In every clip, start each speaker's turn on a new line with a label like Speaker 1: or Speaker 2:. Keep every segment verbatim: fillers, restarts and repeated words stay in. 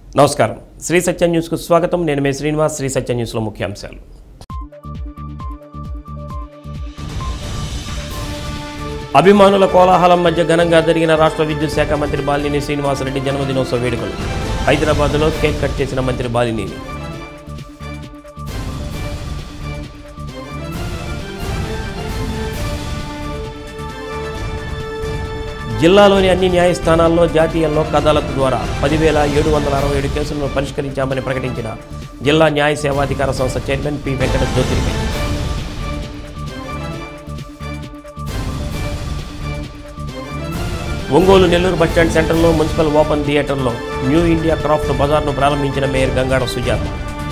Speaker 1: నమస్కారం శ్రీ సత్య న్యూస్ కు స్వాగతం నేను మే శ్రీనివాస్ శ్రీ సత్య న్యూస్ లో ముఖ్యాంశాలు అభిమానుల కోలాహలం మధ్య ఘనంగా జరిగిన రాష్ట్ర విద్యుత్ శాఖ మంత్రి బాలినేని శ్రీనివాసరెడ్డి జన్మదినోత్సవ వేడుకలు హైదరాబాద్లో కేక్ కట్ చేసిన మంత్రి బాలినేని జిల్లాలోని అన్ని న్యాయస్థానాల్లో జాతీయ లోక్ అదాలత్ ద్వారా పదివేల ఏడు వందల అరవై ఏడు కేసులను పరిష్కరించామని ప్రకటించిన జిల్లా న్యాయ సేవాధికార సంస్థ chairman P Venkata Jyothirmayi. Ongole Nellore bus stand సెంటర్లో మున్సిపల్ ఓపెన్ థియేటర్లో న్యూ ఇండియా క్రాఫ్ట్ బజార్ను ప్రారంభించిన మేయర్ గంగాడ సుజాత.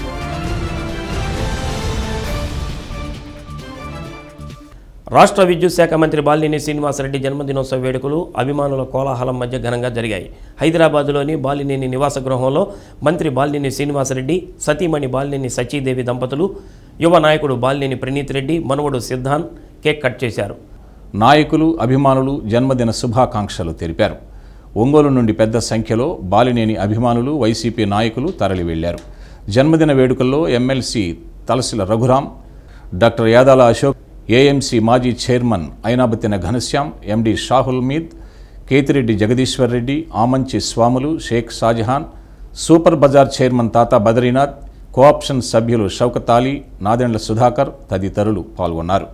Speaker 1: రాష్ట్ర విద్యుత్ శాఖ మంత్రి బాలినేని శ్రీనివాసరెడ్డి జన్మదినోత్సవ వేడుకలు అభిమానుల కోలాహలం మధ్య ఘనంగా జరిగాయి. హైదరాబాద్లోని బాలినేని నివాస గృహంలో మంత్రి బాలినేని శ్రీనివాసరెడ్డి, సతీమణి బాలినేని సచీదేవి దంపతులు, యువ నాయకుడు బాలినేని ప్రణీత్ రెడ్డి, మనవడు సిద్ధాంత్ కేక్ కట్ చేశారు.
Speaker 2: నాయకులు, అభిమానులు జన్మదిన శుభాకాంక్షలు తెలిపారు. ఒంగోలు నుండి పెద్ద సంఖ్యలో బాలినేని అభిమానులు, వైసీపీ నాయకులు తరలి వెళ్లారు. జన్మదిన వేడుకల్లో MLC Talasila Raghuram, doctor Yadala Ashok, AMC మాజీ chairman Ainabathina Ghanshyam, MD Shahul Meed, Kethireddy Jagadishwar Reddy, Amanchi Swamulu, Sheikh Shahjahan, super bazaar chairman Tata Badrinath, cooption సభ్యులు షౌకత్ అలీ, నాదెండ్ల సుధాకర్ తదితరులు పాల్గొన్నారు.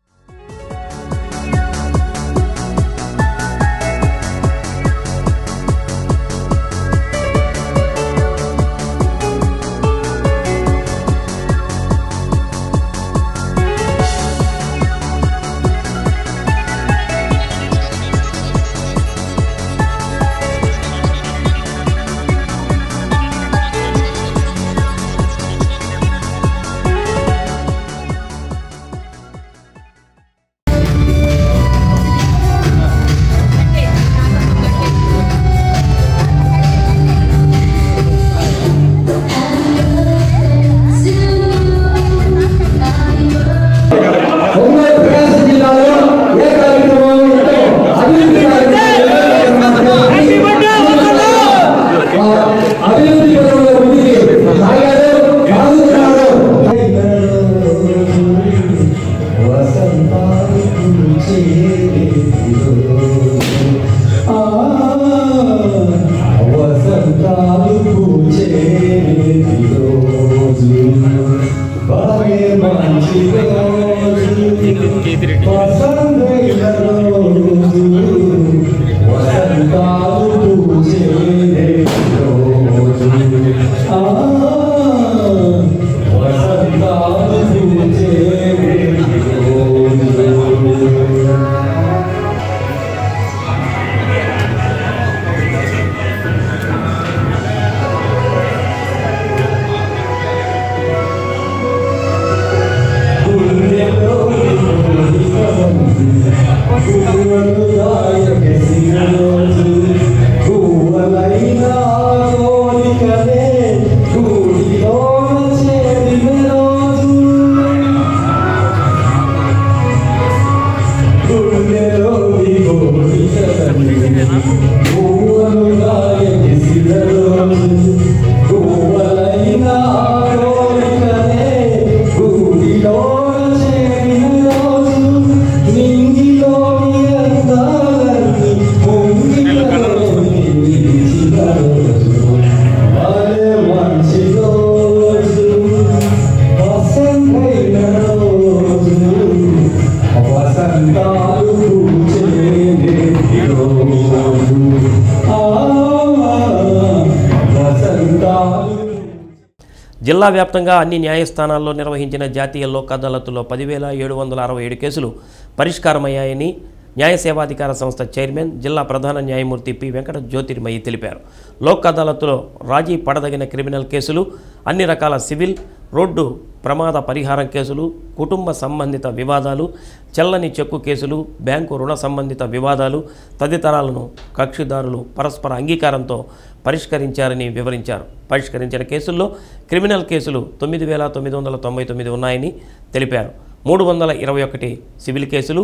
Speaker 1: జిల్లా వ్యాప్తంగా అన్ని న్యాయస్థానాల్లో నిర్వహించిన జాతీయ లోక్ అదాలత్లో పదివేల ఏడు వందల అరవై ఏడు కేసులు పరిష్కారమయ్యాయని న్యాయ సేవాధికార సంస్థ చైర్మన్, జిల్లా ప్రధాన న్యాయమూర్తి పి వెంకట జ్యోతిర్మయి తెలిపారు. లోక్ అదాలత్లో రాజీ పడదగిన క్రిమినల్ కేసులు, అన్ని రకాల సివిల్, రోడ్డు ప్రమాద పరిహారం కేసులు, కుటుంబ సంబంధిత వివాదాలు, చెల్లని చెక్కు కేసులు, బ్యాంకు రుణ సంబంధిత వివాదాలు తదితరాలను కక్షిదారులు పరస్పర అంగీకారంతో పరిష్కరించారని వివరించారు. పరిష్కరించిన కేసుల్లో క్రిమినల్ కేసులు తొమ్మిది వేల తొమ్మిది వందల తొంభై తొమ్మిది ఉన్నాయని తెలిపారు. మూడు వందల ఇరవై ఒకటి సివిల్ కేసులు,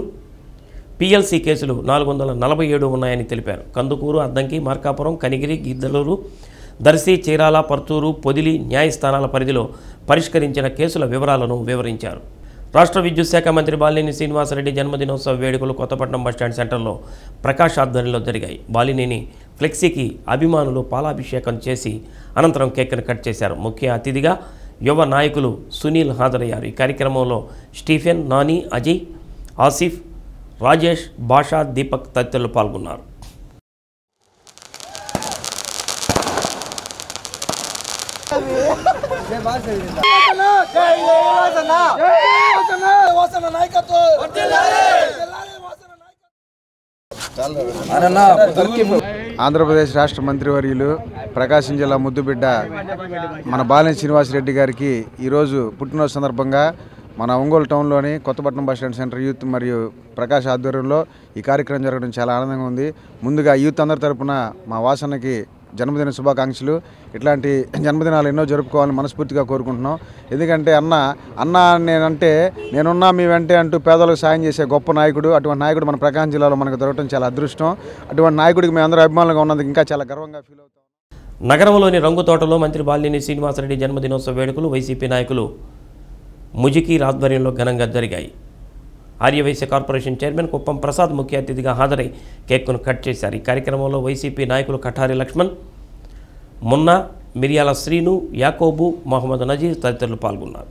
Speaker 1: పిఎల్సి కేసులు నాలుగు వందల నలభై ఏడు ఉన్నాయని తెలిపారు. కందుకూరు, అద్దంకి, మార్కాపురం, కనిగిరి, గిద్దలూరు, దర్శి, చీరాల, పర్తూరు, పొదిలి న్యాయస్థానాల పరిధిలో పరిష్కరించిన కేసుల వివరాలను వివరించారు. రాష్ట్ర విద్యుత్ శాఖ మంత్రి బాలినేని శ్రీనివాసరెడ్డి జన్మదినోత్సవ వేడుకలు కొత్తపట్నం బస్టాండ్ సెంటర్లో ప్రకాష్ ఆధ్వర్యంలో జరిగాయి. బాలినేని ఫ్లెక్సీకి అభిమానులు పాలాభిషేకం చేసి అనంతరం కేక్ను కట్ చేశారు. ముఖ్య అతిథిగా యువ నాయకులు సునీల్ హాజరయ్యారు. ఈ కార్యక్రమంలో స్టీఫెన్, నాని, అజయ్, ఆసిఫ్, రాజేష్, భాషా, దీపక్ తదితరులు పాల్గొన్నారు.
Speaker 3: ఆంధ్రప్రదేశ్ రాష్ట్ర మంత్రివర్యులు ప్రకాశం జిల్లా ముద్దుబిడ్డ మన బాలినేని శ్రీనివాసరెడ్డి గారికి ఈరోజు పుట్టినరోజు సందర్భంగా మన ఒంగోలు టౌన్లోని కొత్తపట్నం బస్టాండ్ సెంటర్ యూత్ మరియు ప్రకాష్ ఆధ్వర్యంలో ఈ కార్యక్రమం జరగడం చాలా ఆనందంగా ఉంది. ముందుగా యూత్ అందరి తరపున మా వాసనకి జన్మదిన శుభాకాంక్షలు. ఇట్లాంటి జన్మదినాలు ఎన్నో జరుపుకోవాలని మనస్ఫూర్తిగా కోరుకుంటున్నాం. ఎందుకంటే అన్న అన్న నేనంటే నేనున్నా మీ వెంటే అంటూ పేదలకు సాయం చేసే గొప్ప నాయకుడు. అటువంటి నాయకుడు మన ప్రకాశం జిల్లాలో మనకు దొరకడం చాలా అదృష్టం. అటువంటి నాయకుడికి మేము అందరూ అభిమానులుగా ఉన్నందుకు ఇంకా చాలా గర్వంగా ఫీల్ అవుతాం.
Speaker 1: నగరంలోని రంగుతోటలో మంత్రి బాలినేని శ్రీనివాసరెడ్డి జన్మదినోత్సవ వేడుకలు వైసీపీ నాయకులు ముజికీర్ ఆధ్వర్యంలో ఘనంగా జరిగాయి. ఆర్యవైశ్య కార్పొరేషన్ చైర్మన్ కుప్పం ప్రసాద్ ముఖ్య అతిథిగా హాజరై కేక్ను కట్ చేశారు. ఈ కార్యక్రమంలో వైసీపీ నాయకులు కఠారి లక్ష్మణ్, మున్నా, మిరియాల శ్రీను, యాకోబు, మహమ్మద్ నజీర్ తదితరులు పాల్గొన్నారు.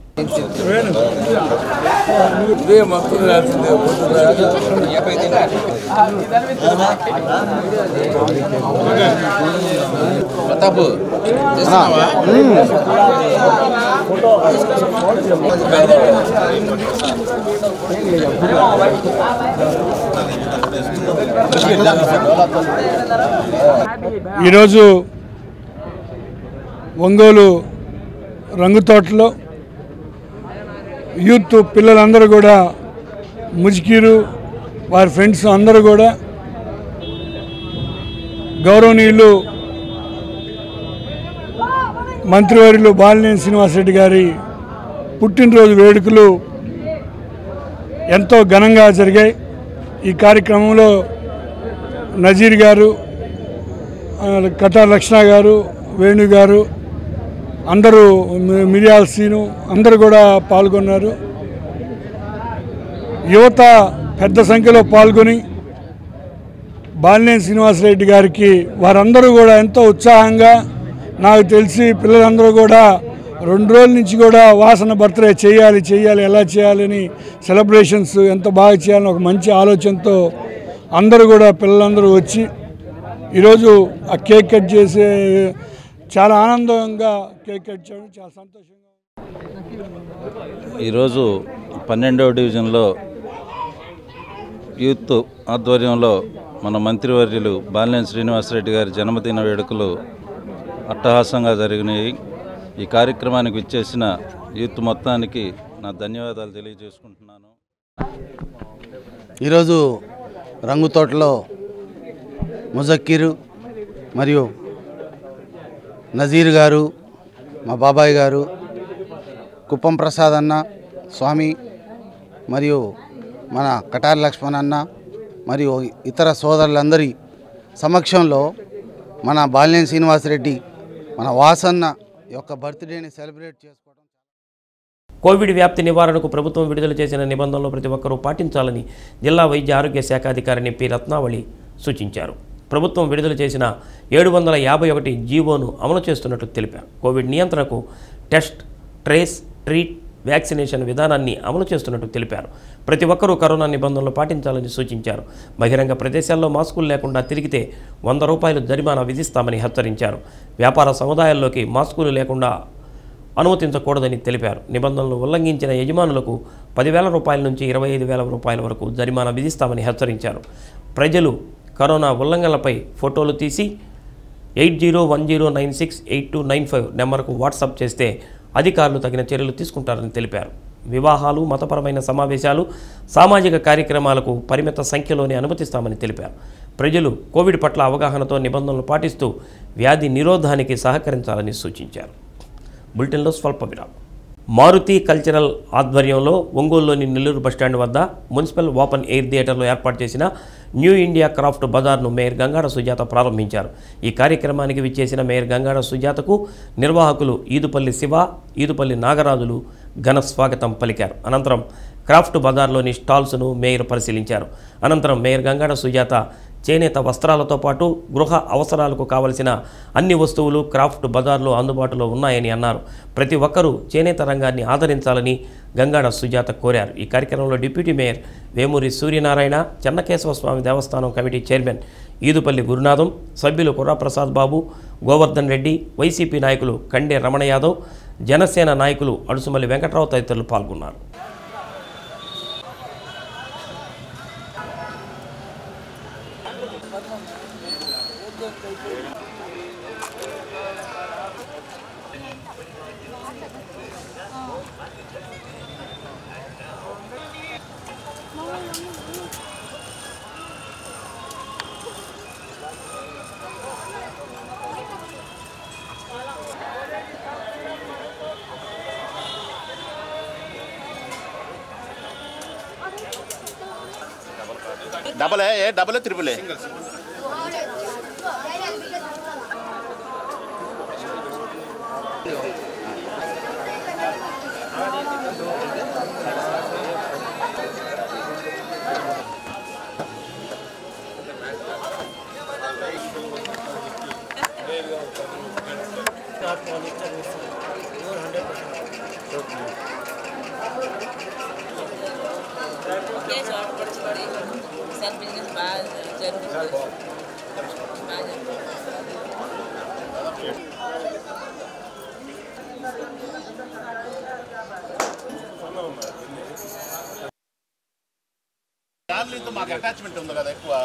Speaker 4: ఈరోజు ఒంగోలు రంగుతోటలో యూత్ పిల్లలందరూ కూడా ముజికీరు వారి ఫ్రెండ్స్ అందరూ కూడా గౌరవనీయులు మంత్రివర్యులు బాలినేని శ్రీనివాసరెడ్డి గారి పుట్టినరోజు వేడుకలు ఎంతో ఘనంగా జరిగాయి. ఈ కార్యక్రమంలో నజీర్ గారు, కటార్ లక్ష్మణ గారు, వేణు గారు, అందరూ మిరియాల సీను అందరూ కూడా పాల్గొన్నారు. యువత పెద్ద సంఖ్యలో పాల్గొని బాలినేని శ్రీనివాసరెడ్డి గారికి వారందరూ కూడా ఎంతో ఉత్సాహంగా, నాకు తెలిసి పిల్లలందరూ కూడా రెండు రోజుల నుంచి కూడా వాసన బర్త్డే చేయాలి చేయాలి ఎలా చేయాలని సెలబ్రేషన్స్ ఎంత బాగా చేయాలని ఒక మంచి ఆలోచనతో అందరూ కూడా పిల్లలందరూ వచ్చి ఈరోజు ఆ కేక్ కట్ చేసే చాలా ఆనందంగా కేక్ కట్ చేయడం చాలా సంతోషంగా.
Speaker 5: ఈరోజు పన్నెండవ డివిజన్లో యూత్ ఆధ్వర్యంలో మన మంత్రివర్యులు బాలినేని శ్రీనివాసరెడ్డి గారి జన్మదిన వేడుకలు అట్టహాసంగా జరిగినాయి. ఈ కార్యక్రమానికి విచ్చేసిన యూత్ మొత్తానికి నా ధన్యవాదాలు తెలియజేసుకుంటున్నాను.
Speaker 6: ఈరోజు రంగుతోటలో ముజక్కీరు మరియు నజీర్ గారు, మా బాబాయ్ గారు, కుప్పం ప్రసాద్ అన్న, స్వామి మరియు మన కటారి లక్ష్మణ్ అన్న మరియు ఇతర సోదరులందరి సమక్షంలో మన బాలినేని శ్రీనివాసరెడ్డి మన వాసన్న యొక్క బర్త్డేని సెలబ్రేట్ చేసుకోవడం.
Speaker 1: కోవిడ్ వ్యాప్తి నివారణకు ప్రభుత్వం విడుదల చేసిన నిబంధనలు ప్రతి ఒక్కరూ పాటించాలని జిల్లా వైద్య ఆరోగ్య శాఖ అధికారిని పి రత్నావళి సూచించారు. ప్రభుత్వం విడుదల చేసిన ఏడు వందల యాభై ఒకటి జీవోను అమలు చేస్తున్నట్లు తెలిపారు. కోవిడ్ నియంత్రణకు టెస్ట్, ట్రేస్, ట్రీట్, వ్యాక్సినేషన్ విధానాన్ని అమలు చేస్తున్నట్టు తెలిపారు. ప్రతి ఒక్కరూ కరోనా నిబంధనలు పాటించాలని సూచించారు. బహిరంగ ప్రదేశాల్లో మాస్కులు లేకుండా తిరిగితే వంద రూపాయలు జరిమానా విధిస్తామని హెచ్చరించారు. వ్యాపార సముదాయాల్లోకి మాస్కులు లేకుండా అనుమతించకూడదని తెలిపారు. నిబంధనలు ఉల్లంఘించిన యజమానులకు పదివేల రూపాయల నుంచి ఇరవై ఐదు వేల రూపాయల వరకు జరిమానా విధిస్తామని హెచ్చరించారు. ప్రజలు కరోనా ఉల్లంఘనలపై ఫోటోలు తీసి eight zero one zero nine six eight two nine five నెంబర్కు వాట్సాప్ చేస్తే అధికారులు తగిన చర్యలు తీసుకుంటారని తెలిపారు. వివాహాలు, మతపరమైన సమావేశాలు, సామాజిక కార్యక్రమాలకు పరిమిత సంఖ్యలోనే అనుమతిస్తామని తెలిపారు. ప్రజలు కోవిడ్ పట్ల అవగాహనతో నిబంధనలు పాటిస్తూ వ్యాధి నిరోధానికి సహకరించాలని సూచించారు. బులెటిన్లో స్వల్ప విరామం. మారుతి కల్చరల్ ఆధ్వర్యంలో ఒంగోలులోని నెల్లూరు బస్టాండ్ వద్ద మున్సిపల్ ఓపెన్ ఎయిర్ థియేటర్లో ఏర్పాటు చేసిన న్యూ ఇండియా క్రాఫ్ట్ బజార్ను మేయర్ గంగాడ సుజాత ప్రారంభించారు. ఈ కార్యక్రమానికి విచ్చేసిన మేయర్ గంగాడ సుజాతకు నిర్వాహకులు ఈదుపల్లి శివ, ఈదుపల్లి నాగరాజులు ఘన స్వాగతం పలికారు. అనంతరం క్రాఫ్ట్ బజార్లోని స్టాల్స్ను మేయర్ పరిశీలించారు. అనంతరం మేయర్ గంగాడ సుజాత చేనేత వస్త్రాలతో పాటు గృహ అవసరాలకు కావలసిన అన్ని వస్తువులు క్రాఫ్ట్ బజార్లో అందుబాటులో ఉన్నాయని అన్నారు. ప్రతి ఒక్కరూ చేనేత రంగాన్ని ఆదరించాలని గంగాడ సుజాత కోరారు. ఈ కార్యక్రమంలో డిప్యూటీ మేయర్ వేమూరి సూర్యనారాయణ, చెన్నకేశవ స్వామి దేవస్థానం కమిటీ చైర్మన్ ఈదుపల్లి గురునాథం, సభ్యులు కుర్రాప్రసాద్ బాబు, గోవర్ధన్ రెడ్డి, వైసీపీ నాయకులు కండే రమణ యాదవ్, జనసేన నాయకులు అడుసుమల్లి వెంకట్రావు తదితరులు పాల్గొన్నారు.
Speaker 7: डबल है ये डबल है ट्रिपल है तो మాకు అటాచ్మెంట్ ఉంది కదా ఎక్కువ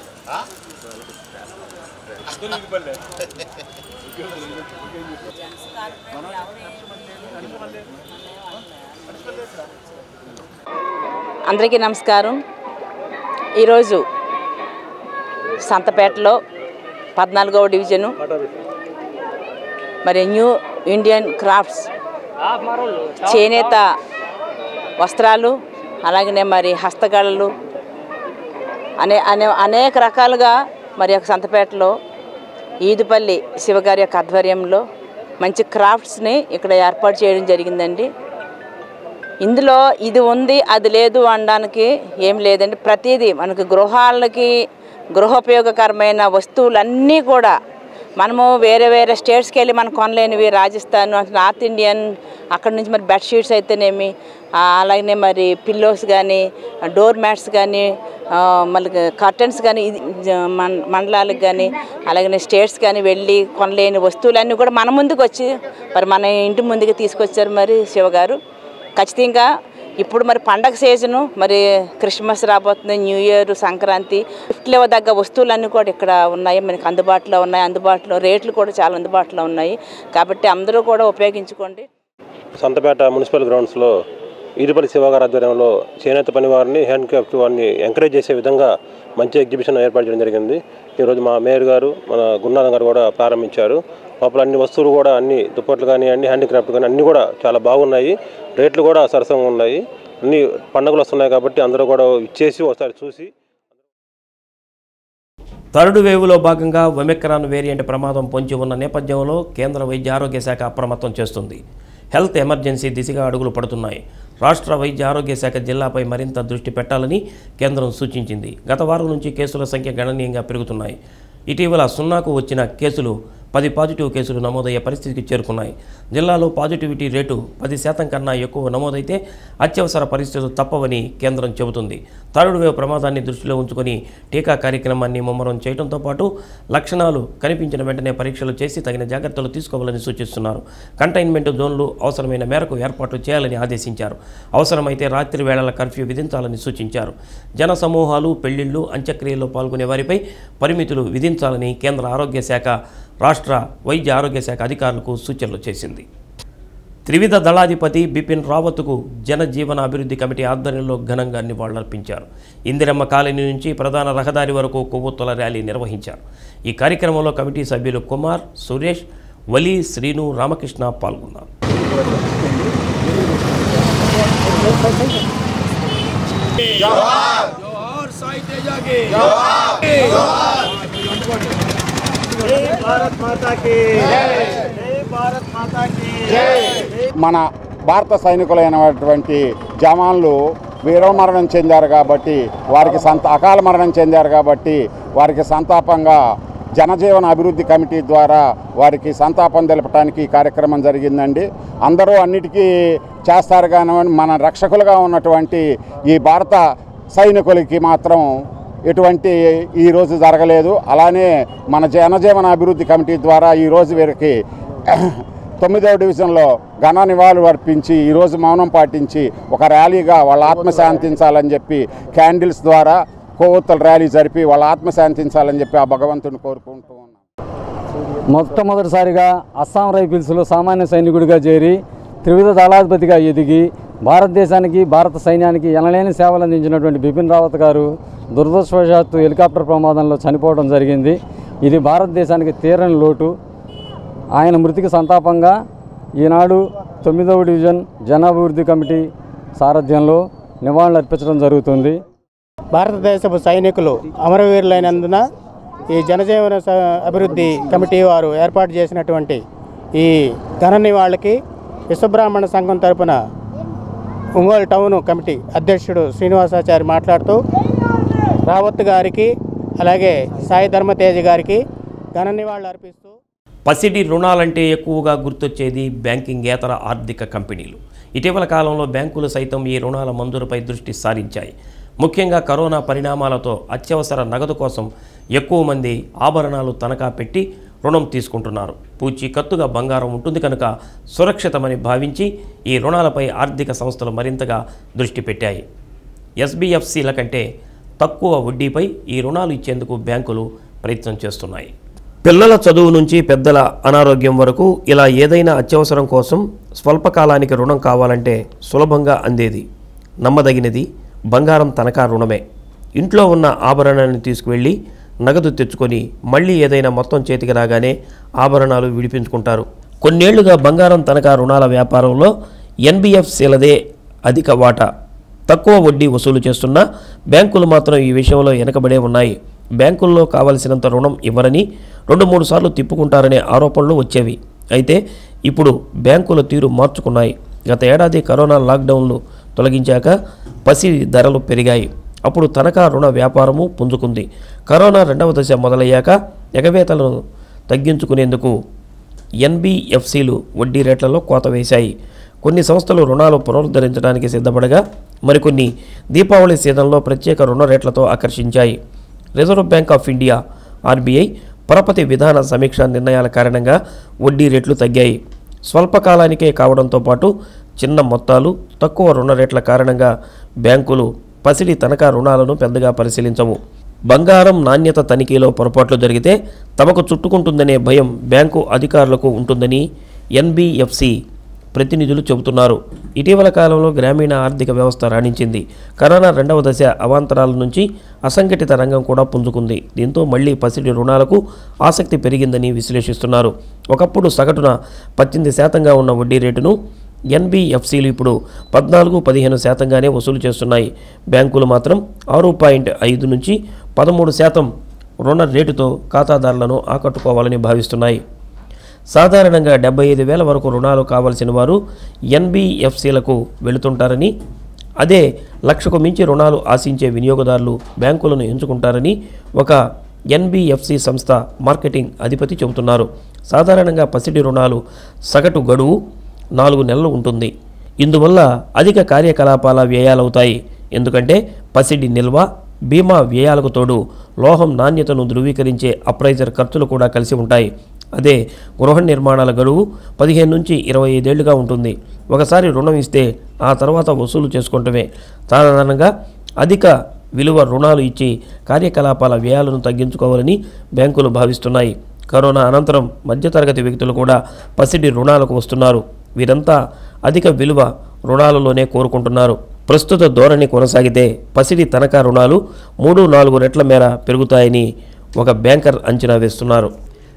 Speaker 8: అందరికీ నమస్కారం. ఈరోజు సంతపేటలో పద్నాలుగవ డివిజను మరి న్యూ ఇండియన్ క్రాఫ్ట్స్ చేనేత వస్త్రాలు అలాగనే మరి హస్తకళలు అనే అనే అనేక రకాలుగా మరి యొక్క సంతపేటలో ఈదుపల్లి శివగారి యొక్క ఆధ్వర్యంలో మంచి క్రాఫ్ట్స్ని ఇక్కడ ఏర్పాటు చేయడం జరిగిందండి. ఇందులో ఇది ఉంది అది లేదు అనడానికి ఏం లేదండి. ప్రతిదీ మనకు గృహాలకి గృహోపయోగకరమైన వస్తువులన్నీ కూడా మనము వేరే వేరే స్టేట్స్కి వెళ్ళి మనం కొనలేనివి, రాజస్థాన్, నార్త్ ఇండియన్ అక్కడ నుంచి మరి బెడ్షీట్స్ అయితేనేమి, అలాగనే మరి పిల్లోస్ కానీ, డోర్ మ్యాట్స్ కానీ, మళ్ళీ కర్టన్స్ కానీ, మండలాలకు కానీ అలాగనే స్టేట్స్ కానీ వెళ్ళి కొనలేని వస్తువులన్నీ కూడా మన ముందుకు వచ్చి మరి మన ఇంటి ముందుకు తీసుకొచ్చారు మరి శివగారు. ఖచ్చితంగా ఇప్పుడు మరి పండగ సీజను, మరి క్రిస్మస్ రాబోతుంది, న్యూ ఇయర్, సంక్రాంతి, గిఫ్ట్లు ఇవ్వదగ్గ వస్తువులన్నీ కూడా ఇక్కడ ఉన్నాయి, మనకి అందుబాటులో ఉన్నాయి. అందుబాటులో రేట్లు కూడా చాలా అందుబాటులో ఉన్నాయి. కాబట్టి అందరూ కూడా ఉపయోగించుకోండి.
Speaker 9: సంతపేట మున్సిపల్ గ్రౌండ్స్లో ఈదుపల్లి శివగారి ఆధ్వర్యంలో చేనేత పని వారిని, హ్యాండ్ క్రాఫ్ట్ వారిని ఎంకరేజ్ చేసే విధంగా మంచి ఎగ్జిబిషన్ ఏర్పాటు చేయడం జరిగింది. ఈరోజు మా మేయర్ గారు, మన గురునాథం గారు కూడా ప్రారంభించారు. లోపల అన్ని వస్తువులు కూడా అన్ని దుప్పట్లు కానీ అన్ని హ్యాండిక్రాఫ్ట్ కానీ అన్నీ కూడా చాలా బాగున్నాయి. రేట్లు కూడా సరసంగా ఉన్నాయి. అన్ని పండుగలు వస్తున్నాయి కాబట్టి అందరూ కూడా ఇచ్చేసి ఒకసారి చూసి.
Speaker 1: థర్డ్ వేవ్లో భాగంగా ఒమిక్రాన్ వేరియంట్ ప్రమాదం పొంచి ఉన్న నేపథ్యంలో కేంద్ర వైద్య ఆరోగ్య శాఖ అప్రమత్తం చేస్తుంది. హెల్త్ ఎమర్జెన్సీ దిశగా అడుగులు పడుతున్నాయి. రాష్ట్ర వైద్య ఆరోగ్య శాఖ జిల్లాపై మరింత దృష్టి పెట్టాలని కేంద్రం సూచించింది. గత వారం నుంచి కేసుల సంఖ్య గణనీయంగా పెరుగుతున్నాయి. ఇటీవల సున్నాకు వచ్చిన కేసులు పది పాజిటివ్ కేసులు నమోదయ్యే పరిస్థితికి చేరుకున్నాయి. జిల్లాలో పాజిటివిటీ రేటు పది శాతం కన్నా ఎక్కువ నమోదైతే అత్యవసర పరిస్థితులు తప్పవని కేంద్రం చెబుతుంది. థర్డ్ వేవ్ ప్రమాదాన్ని దృష్టిలో ఉంచుకొని టీకా కార్యక్రమాన్ని ముమ్మరం చేయడంతో పాటు లక్షణాలు కనిపించిన వెంటనే పరీక్షలు చేసి తగిన జాగ్రత్తలు తీసుకోవాలని సూచిస్తున్నారు. కంటైన్మెంట్ జోన్లు అవసరమైన మేరకు ఏర్పాట్లు చేయాలని ఆదేశించారు. అవసరమైతే రాత్రి వేళల కర్ఫ్యూ విధించాలని సూచించారు. జన సమూహాలు, పెళ్లిళ్లు, అంత్యక్రియల్లో పాల్గొనే వారిపై పరిమితులు విధించాలని కేంద్ర ఆరోగ్య శాఖ రాష్ట్ర వైద్య ఆరోగ్య శాఖ అధికారులకు సూచనలు చేసింది. త్రివిధ దళాధిపతి బిపిన్ రావత్కు జనజీవన అభివృద్ధి కమిటీ ఆధ్వర్యంలో ఘనంగా నివాళులర్పించారు. ఇందిరమ్మ కాలనీ నుంచి ప్రధాన రహదారి వరకు కొవ్వొత్తుల ర్యాలీ నిర్వహించారు. ఈ కార్యక్రమంలో కమిటీ సభ్యులు కుమార్, సురేష్, వలి, శ్రీను, రామకృష్ణ పాల్గొన్నారు.
Speaker 10: సాయి తేజకి జై భారత్ మాతాకి జై భారత్ మాతాకి
Speaker 11: మన భారత సైనికులైనటువంటి జవాన్లు వీరమరణం చెందారు కాబట్టి వారికి సంత అకాల మరణం చెందారు కాబట్టి వారికి సంతాపంగా జనజీవన అభివృద్ధి కమిటీ ద్వారా వారికి సంతాపం తెలపడానికి కార్యక్రమం జరిగిందండి. అందరూ అన్నిటికీ చేస్తారు కానీ మన రక్షకులుగా ఉన్నటువంటి ఈ భారత సైనికులకి మాత్రం ఎటువంటి ఈరోజు జరగలేదు. అలానే మన జనజీవన అభివృద్ధి కమిటీ ద్వారా ఈరోజు వీరికి తొమ్మిదవ డివిజన్లో ఘన నివాళులు అర్పించి ఈరోజు మౌనం పాటించి ఒక ర్యాలీగా వాళ్ళ ఆత్మశాంతించాలని చెప్పి క్యాండిల్స్ ద్వారా కొవ్వొత్తుల ర్యాలీ జరిపి వాళ్ళ ఆత్మశాంతించాలని చెప్పి ఆ భగవంతుని కోరుకుంటూ ఉన్నాం.
Speaker 12: మొట్టమొదటిసారిగా అస్సాం రైఫిల్స్లో సామాన్య సైనికుడిగా చేరి త్రివిధ దళాధిపతిగా ఎదిగి భారతదేశానికి భారత సైన్యానికి ఎనలేని సేవలు అందించినటువంటి బిపిన్ రావత్ గారు దురదృష్టవశాత్తు హెలికాప్టర్ ప్రమాదంలో చనిపోవడం జరిగింది. ఇది భారతదేశానికి తీరని లోటు. ఆయన మృతికి సంతాపంగా ఈనాడు తొమ్మిదవ డివిజన్ జనాభివృద్ధి కమిటీ సారథ్యంలో నివాళులు అర్పించడం జరుగుతుంది.
Speaker 13: భారతదేశపు సైనికులు అమరవీరులైనందున ఈ జనజీవన అభివృద్ధి కమిటీ వారు ఏర్పాటు చేసినటువంటి ఈ ఘన నివాళికి విశ్వబ్రాహ్మణ సంఘం తరపున ఒంగోలు టౌన్ కమిటీ అధ్యక్షుడు శ్రీనివాసాచారి మాట్లాడుతూ రావత్ గారికి అలాగే సాయి ధర్మతేజ గారికి ఘన నివాళులు అర్పిస్తూ
Speaker 1: పసిడి రుణాలంటే ఎక్కువగా గుర్తొచ్చేది బ్యాంకింగేతర ఆర్థిక కంపెనీలు. ఇటీవల కాలంలో బ్యాంకులు సైతం ఈ రుణాల మంజూరుపై దృష్టి సారించాయి. ముఖ్యంగా కరోనా పరిణామాలతో అత్యవసర నగదు కోసం ఎక్కువ మంది ఆభరణాలు తనఖా పెట్టి రుణం తీసుకుంటున్నారు. పూచీకత్తుగా బంగారం ఉంటుంది కనుక సురక్షితమని భావించి ఈ రుణాలపై ఆర్థిక సంస్థలు మరింతగా దృష్టి పెట్టాయి. ఎస్బీఎఫ్సీల కంటే తక్కువ వడ్డీపై ఈ రుణాలు ఇచ్చేందుకు బ్యాంకులు ప్రయత్నం చేస్తున్నాయి. పిల్లల చదువు నుంచి పెద్దల అనారోగ్యం వరకు ఇలా ఏదైనా అత్యవసరం కోసం స్వల్పకాలానికి రుణం కావాలంటే సులభంగా అందేది నమ్మదగినది బంగారం తనఖా రుణమే. ఇంట్లో ఉన్న ఆభరణాన్ని తీసుకువెళ్ళి నగదు తెచ్చుకొని మళ్ళీ ఏదైనా మొత్తం చేతికి రాగానే ఆభరణాలు విడిపించుకుంటారు. కొన్నేళ్లుగా బంగారం తనఖా రుణాల వ్యాపారంలో ఎన్బిఎఫ్సీలదే అధిక వాటా. తక్కువ వడ్డీ వసూలు చేస్తున్నా బ్యాంకులు మాత్రం ఈ విషయంలో వెనకబడే ఉన్నాయి. బ్యాంకుల్లో కావలసినంత రుణం ఇవ్వరని రెండు మూడు సార్లు తిప్పుకుంటారనే ఆరోపణలు వచ్చేవి. అయితే ఇప్పుడు బ్యాంకుల తీరు మార్చుకున్నాయి. గత ఏడాది కరోనా లాక్డౌన్లు తొలగించాక పసి ధరలు పెరిగాయి. అప్పుడు తనఖా రుణ వ్యాపారము పుంజుకుంది. కరోనా రెండవ దశ మొదలయ్యాక ఎగవేతలను తగ్గించుకునేందుకు ఎన్బిఎఫ్సీలు వడ్డీ రేట్లలో కోత వేశాయి. కొన్ని సంస్థలు రుణాలు పునరుద్ధరించడానికి సిద్ధపడగా మరికొన్ని దీపావళి సీజన్లో ప్రత్యేక రుణ రేట్లతో ఆకర్షించాయి. Reserve bank of India RBI పరపతి విధాన సమీక్ష నిర్ణయాల కారణంగా వడ్డీ రేట్లు తగ్గాయి. స్వల్పకాలానికే కావడంతో పాటు చిన్న మొత్తాలు తక్కువ రుణ రేట్ల కారణంగా బ్యాంకులు పసిడి తనఖా రుణాలను పెద్దగా పరిశీలించవు. బంగారం నాణ్యత తనిఖీలో పొరపాట్లు జరిగితే తమకు చుట్టుకుంటుందనే భయం బ్యాంకు అధికారులకు ఉంటుందని ఎన్బిఎఫ్సి ప్రతినిధులు చెబుతున్నారు. ఇటీవల కాలంలో గ్రామీణ ఆర్థిక వ్యవస్థ రాణించింది. కరోనా రెండవ దశ అవాంతరాల నుంచి అసంఘటిత రంగం కూడా పుంజుకుంది. దీంతో మళ్లీ పసిడి రుణాలకు ఆసక్తి పెరిగిందని విశ్లేషిస్తున్నారు. ఒకప్పుడు సగటున పద్దెనిమిది శాతంగా ఉన్న వడ్డీ రేటును ఎన్బిఎఫ్సీలు ఇప్పుడు పద్నాలుగు పదిహేను శాతంగానే వసూలు చేస్తున్నాయి. బ్యాంకులు మాత్రం ఆరు పాయింట్ ఐదు నుంచి పదమూడు శాతం రుణ రేటుతో ఖాతాదారులను ఆకట్టుకోవాలని భావిస్తున్నాయి. సాధారణంగా డెబ్బై ఐదు వేల వరకు రుణాలు కావలసిన వారు ఎన్బిఎఫ్సీలకు వెళుతుంటారని, అదే లక్షకు మించి రుణాలు ఆశించే వినియోగదారులు బ్యాంకులను ఎంచుకుంటారని ఒక ఎన్బిఎఫ్సి సంస్థ మార్కెటింగ్ అధిపతి చెబుతున్నారు. సాధారణంగా పసిడి రుణాలు సగటు గడువు నాలుగు నెలలు ఉంటుంది. ఇందువల్ల అధిక కార్యకలాపాల వ్యయాలవుతాయి. ఎందుకంటే పసిడి నిల్వ, బీమా వ్యయాలకు తోడు లోహం నాణ్యతను ధృవీకరించే అప్రైజర్ ఖర్చులు కూడా కలిసి ఉంటాయి. అదే గృహ నిర్మాణాల గడువు పదిహేను నుంచి ఇరవై ఐదేళ్లుగా ఉంటుంది. ఒకసారి రుణం ఇస్తే ఆ తర్వాత వసూలు చేసుకుంటమే. సాధారణంగా అధిక విలువ రుణాలు ఇచ్చి కార్యకలాపాల వ్యయాలను తగ్గించుకోవాలని బ్యాంకులు భావిస్తున్నాయి. కరోనా అనంతరం మధ్యతరగతి వ్యక్తులు కూడా పసిడి రుణాలకు వస్తున్నారు. వీరంతా అధిక విలువ రుణాలలోనే కోరుకుంటున్నారు. ప్రస్తుత ధోరణి కొనసాగితే పసిడి తనఖా రుణాలు మూడు నాలుగు రెట్ల మేర పెరుగుతాయని ఒక బ్యాంకర్ అంచనా వేస్తున్నారు.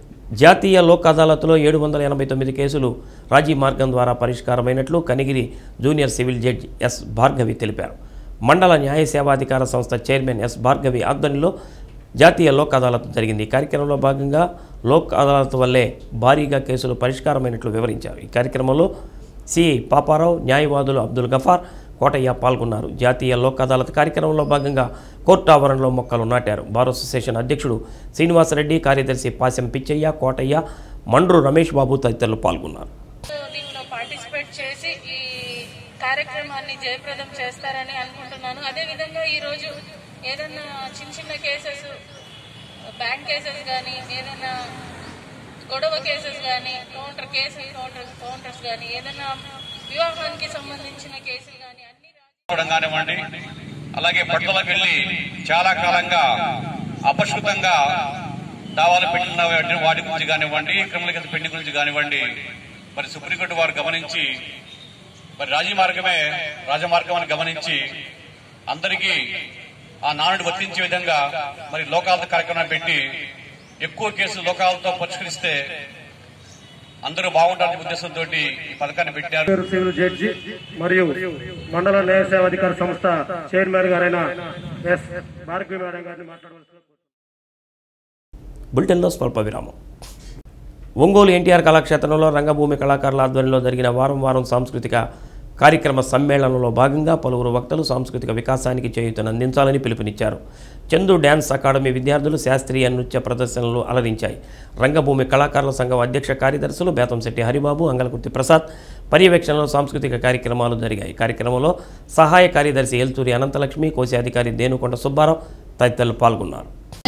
Speaker 1: జాతీయ లోక్ అదాలత్లో ఏడు వందల ఎనభై తొమ్మిది కేసులు రాజీ మార్గం ద్వారా పరిష్కారమైనట్లు Kanigiri junior civil judge S Bhargavi తెలిపారు. మండల న్యాయ సేవాధికార సంస్థ చైర్మన్ ఎస్ భార్గవి ఆధ్వర్యంలో జాతీయ లోక్ అదాలత్ జరిగింది. ఈ కార్యక్రమంలో భాగంగా లోక్ అదాలత్ వల్లే భారీగా కేసులు పరిష్కారమైనట్లు వివరించారు. ఈ కార్యక్రమంలో సిఐ పాపారావు, న్యాయవాదులు అబ్దుల్ గఫార్, కోటయ్య పాల్గొన్నారు. జాతీయ లోక్ అదాలత్ కార్యక్రమంలో భాగంగా కోర్టు ఆవరణలో మొక్కలు నాటారు. బార్ అసోసియేషన్ అధ్యక్షుడు శ్రీనివాసరెడ్డి, కార్యదర్శి పాశం పిచ్చయ్య, కోటయ్య, మండ్రు రమేష్ బాబు తదితరులు పాల్గొన్నారు.
Speaker 14: పార్టిసిపేట్ చేసి ఈ కార్యక్రమాన్ని జయప్రదం చేస్తారని అనుకుంటున్నాను. అదేవిధంగా ఈరోజు ఏదైనా చిన్న చిన్న కేసెస్, బ్యాంక్ కేసెస్ కానీ, ఏదైనా గొడవ కేసెస్ కానీ, కౌంటర్ కేసెస్ కౌంటర్ కౌంటర్స్ కానీ, ఏదైనా వివాహానికి సంబంధించిన కేసులు కానీ అన్ని
Speaker 15: కానివ్వండి, అలాగే పట్టుదలకు వెళ్ళి చాలా కాలంగా అపశృతంగా దావాలు పెట్టిన వాటి గురించి కానివ్వండి, క్రిమినల్ కేసు పెండింగ్ గురించి కానివ్వండి, మరి సుప్రీంకోర్టు వారు గమనించి మరి రాజీ మార్గమే రాజమార్గం అని గమనించి అందరికీ ఆ నానుడు వర్తించే విధంగా మరి లోకాలతో కార్యక్రమం పెట్టి ఎక్కువ కేసులు లోకాలతో పరిష్కరిస్తే అందరూ బాగుంటారనే ఉద్దేశంతో ఈ పథకాన్ని పెట్టారు.
Speaker 16: సివిల్ జడ్జి మరియు మండల న్యాయ సేవాధికార సంస్థ చైర్మన్ గారైన ఎస్ భార్గవి మేడం గారిని మాట్లాడవలసిన.
Speaker 1: బులెటిన్లో స్వల్ప విరామం. ఒంగోలు ఎన్టీఆర్ కళాక్షేత్రంలో రంగభూమి కళాకారుల ఆధ్వర్యంలో జరిగిన వారం వారం సాంస్కృతిక కార్యక్రమ సమ్మేళనంలో భాగంగా పలువురు వక్తలు సాంస్కృతిక వికాసానికి చేయూతనందించాలని పిలుపునిచ్చారు. చందు డ్యాన్స్ అకాడమీ విద్యార్థులు శాస్త్రీయ నృత్య ప్రదర్శనలు అలరించాయి. రంగభూమి కళాకారుల సంఘం అధ్యక్ష కార్యదర్శులు బేతంశెట్టి హరిబాబు, అంగలకుర్తి ప్రసాద్ పర్యవేక్షణలో సాంస్కృతిక కార్యక్రమాలు జరిగాయి. కార్యక్రమంలో సహాయ కార్యదర్శి ఎల్తూరి అనంతలక్ష్మి, కోశాధికారి దేనుకొండ సుబ్బారావు తదితరులు పాల్గొన్నారు.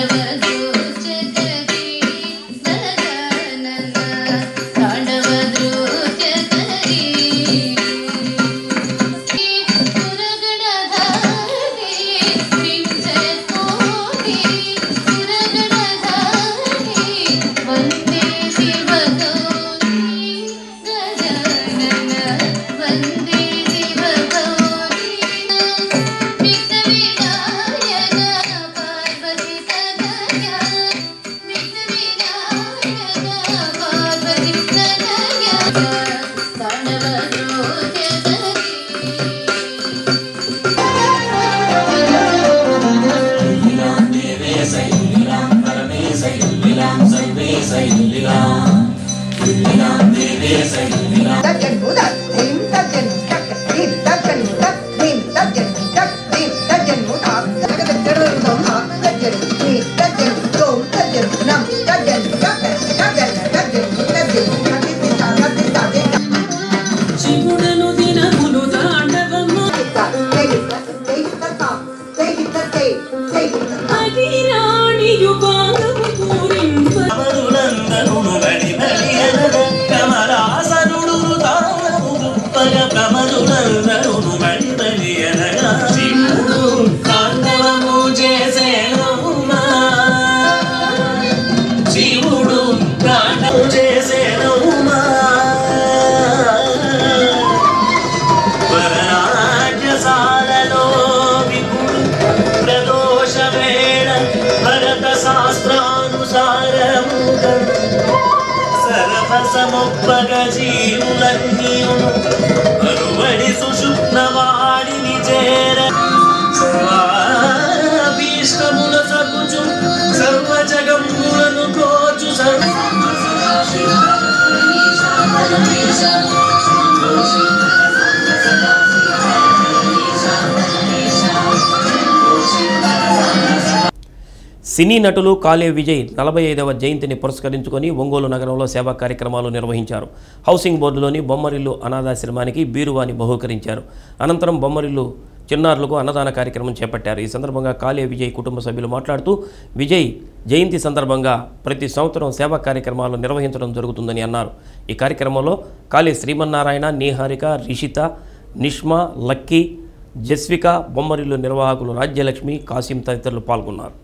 Speaker 1: సినీ నటులు కాళే విజయ్ నలభై ఐదవ జయంతిని పురస్కరించుకొని ఒంగోలు నగరంలో సేవా కార్యక్రమాలు నిర్వహించారు. హౌసింగ్ బోర్డులోని బొమ్మరిల్లు అనాథాశ్రమానికి బీరువాని బహూకరించారు. అనంతరం బొమ్మరిల్లు చిన్నారులకు అన్నదాన కార్యక్రమం చేపట్టారు. ఈ సందర్భంగా కాళే విజయ్ కుటుంబ సభ్యులు మాట్లాడుతూ విజయ్ జయంతి సందర్భంగా ప్రతి సంవత్సరం సేవా కార్యక్రమాలు నిర్వహించడం జరుగుతుందని అన్నారు. ఈ కార్యక్రమంలో కాళే శ్రీమన్నారాయణ, నీహారిక, రిషిత, నిష్మా, లక్కీ, జస్విక, బొమ్మరిల్లు నిర్వాహకులు రాజ్యలక్ష్మి, కాసిం తదితరులు పాల్గొన్నారు.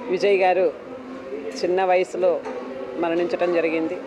Speaker 17: విజయ్ గారు చిన్న వయసులో మరణించడం జరిగింది.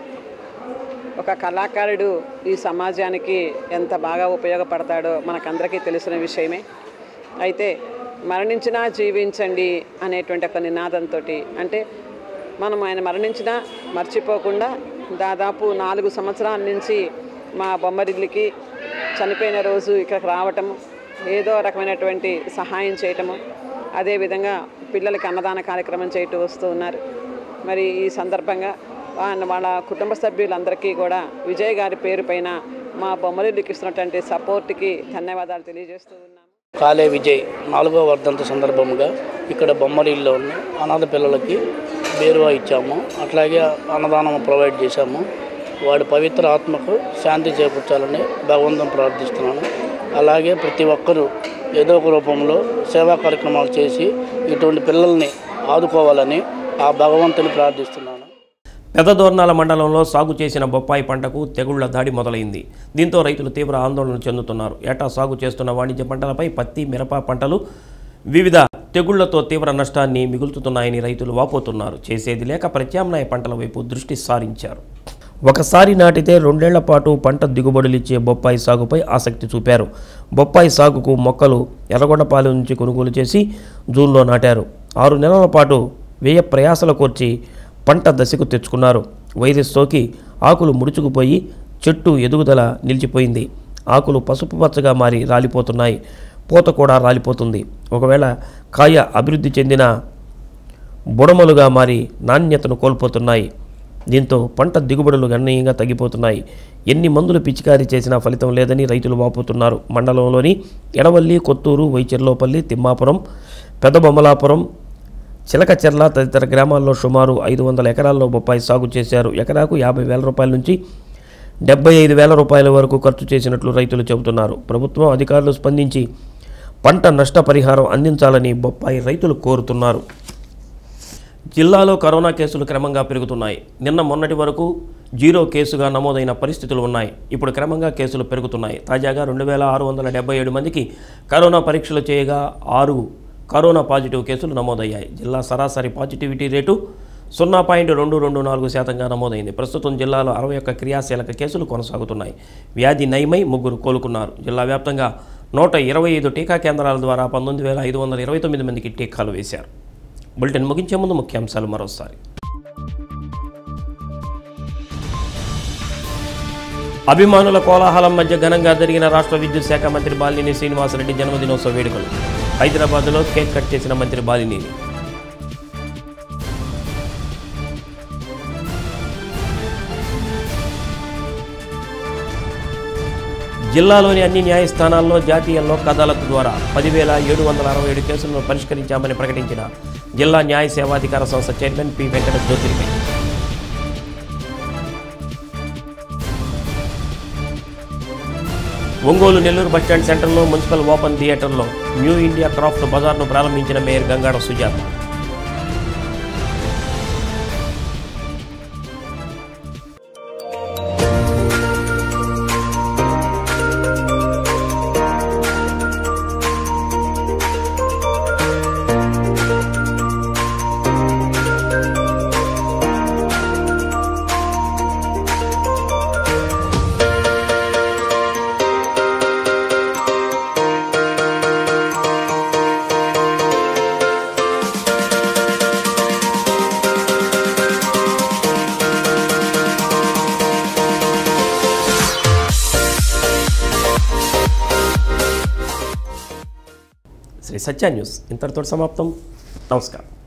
Speaker 17: ఒక కళాకారుడు ఈ సమాజానికి ఎంత బాగా ఉపయోగపడతాడో మనకందరికీ తెలిసిన విషయమే. అయితే మరణించినా జీవించండి అనేటువంటి ఒక నినాదంతో, అంటే మనం ఆయన మరణించినా మర్చిపోకుండా దాదాపు నాలుగు సంవత్సరాల నుంచి మా బొమ్మరిల్లికి చనిపోయిన రోజు ఇక్కడికి రావటము, ఏదో రకమైనటువంటి సహాయం చేయటము, అదేవిధంగా పిల్లలకి అన్నదాన కార్యక్రమం చేయటూ వస్తూ ఉన్నారు. మరి ఈ సందర్భంగా వాళ్ళ కుటుంబ సభ్యులందరికీ కూడా విజయ్ గారి పేరు పైన మా బొమ్మరిల్లికి ఇస్తున్నటువంటి సపోర్ట్కి ధన్యవాదాలు తెలియజేస్తూ ఉన్నాము.
Speaker 18: కాలే విజయ్ నాలుగో వర్ధంతి సందర్భంగా ఇక్కడ బొమ్మరిల్లో ఉన్న అనాథ పిల్లలకి బేరువా ఇచ్చాము, అట్లాగే అన్నదానం ప్రొవైడ్ చేశాము. వాడి పవిత్ర ఆత్మకు శాంతి చేకూర్చాలని భగవంతుని ప్రార్థిస్తున్నాను. అలాగే ప్రతి ఒక్కరూ ఏదో ఒక రూపంలో సేవా కార్యక్రమాలు చేసి ఇటువంటి పిల్లల్ని ఆదుకోవాలని ఆ భగవంతుని ప్రార్థిస్తున్నాను.
Speaker 1: పెద్దదోర్నాల మండలంలో సాగు చేసిన బొప్పాయి పంటకు తెగుళ్ల దాడి మొదలైంది. దీంతో రైతులు తీవ్ర ఆందోళన చెందుతున్నారు. ఏటా సాగు చేస్తున్న వాణిజ్య పంటలపై పత్తి, మిరప పంటలు వివిధ తెగుళ్లతో తీవ్ర నష్టాన్ని మిగులుతున్నాయని రైతులు వాపోతున్నారు. చేసేది లేక ప్రత్యామ్నాయ పంటల వైపు దృష్టి సారించారు. ఒకసారి నాటితే రెండేళ్ల పాటు పంట దిగుబడులిచ్చే బొప్పాయి సాగుపై ఆసక్తి చూపారు. బొప్పాయి సాగుకు మొక్కలు ఎర్రగొండపాలెం నుంచి కొనుగోలు చేసి జూన్లో నాటారు. ఆరు నెలల పాటు వ్యయ ప్రయాసల కోర్చి పంట దశకు తెచ్చుకున్నారు. వైరస్ సోకి ఆకులు ముడుచుకుపోయి చెట్టు ఎదుగుదల నిలిచిపోయింది. ఆకులు పసుపు పచ్చగా మారి రాలిపోతున్నాయి. పూత కూడా రాలిపోతుంది. ఒకవేళ కాయ అభివృద్ధి చెందిన బుడమలుగా మారి నాణ్యతను కోల్పోతున్నాయి. దీంతో పంట దిగుబడులు గణనీయంగా తగ్గిపోతున్నాయి. ఎన్ని మందులు పిచికారీ చేసినా ఫలితం లేదని రైతులు వాపోతున్నారు. మండలంలోని ఎడవల్లి, కొత్తూరు, వైచెర్లోపల్లి, తిమ్మాపురం, పెద్దబొమ్మలాపురం, చిలకచెర్ల తదితర గ్రామాల్లో సుమారు ఐదు వందల ఎకరాల్లో బొప్పాయి సాగు చేశారు. ఎకరాకు యాభై వేల రూపాయల నుంచి డెబ్బై ఐదు వేల రూపాయల వరకు ఖర్చు చేసినట్లు రైతులు చెబుతున్నారు. ప్రభుత్వం అధికారులు స్పందించి పంట నష్టపరిహారం అందించాలని బొప్పాయి రైతులు కోరుతున్నారు. జిల్లాలో కరోనా కేసులు క్రమంగా పెరుగుతున్నాయి. నిన్న మొన్నటి వరకు జీరో కేసుగా నమోదైన పరిస్థితులు ఉన్నాయి. ఇప్పుడు క్రమంగా కేసులు పెరుగుతున్నాయి. తాజాగా రెండు వేల ఆరు వందల డెబ్బై ఏడు మందికి కరోనా పరీక్షలు చేయగా ఆరు కరోనా పాజిటివ్ కేసులు నమోదయ్యాయి. జిల్లా సరాసరి పాజిటివిటీ రేటు సున్నా పాయింట్ రెండు రెండు నాలుగు శాతంగా నమోదైంది. ప్రస్తుతం జిల్లాలో అరవై ఒక్క క్రియాశీలక కేసులు కొనసాగుతున్నాయి. వ్యాధి నయమై ముగ్గురు కోలుకున్నారు. జిల్లా వ్యాప్తంగా నూట ఇరవై ఐదు టీకా కేంద్రాల ద్వారా పంతొమ్మిది వేల ఐదు వందల ఇరవై తొమ్మిది మందికి టీకాలు వేశారు. బులెటిన్ ముగించే ముందు ముఖ్యాంశాలు మరోసారి. అభిమానుల కోలాహలం మధ్య ఘనంగా జరిగిన రాష్ట్ర విద్యుత్ శాఖ మంత్రి బాలినేని శ్రీనివాసరెడ్డి జన్మదినోత్సవ వేడుకలు. హైదరాబాద్లో కేక్ కట్ చేసిన మంత్రి బాలినేని. జిల్లాలోని అన్ని న్యాయస్థానాల్లో జాతీయ లోక్ అదాలత్ ద్వారా పదివేల ఏడు వందల అరవై ఏడు కేసులను పరిష్కరించామని ప్రకటించిన జిల్లా న్యాయ సేవాధికార సంస్థ chairman P Venkata Jyothirmayi. Ongole Nellore bus stand సెంటర్లో మున్సిపల్ ఓపెన్ థియేటర్లో న్యూ ఇండియా క్రాఫ్ట్ బజార్ను ప్రారంభించిన మేయర్ గంగాడ సుజాత. శ్రీ సత్య న్యూస్ ఇంతటితో సమాప్తం. నమస్కారం.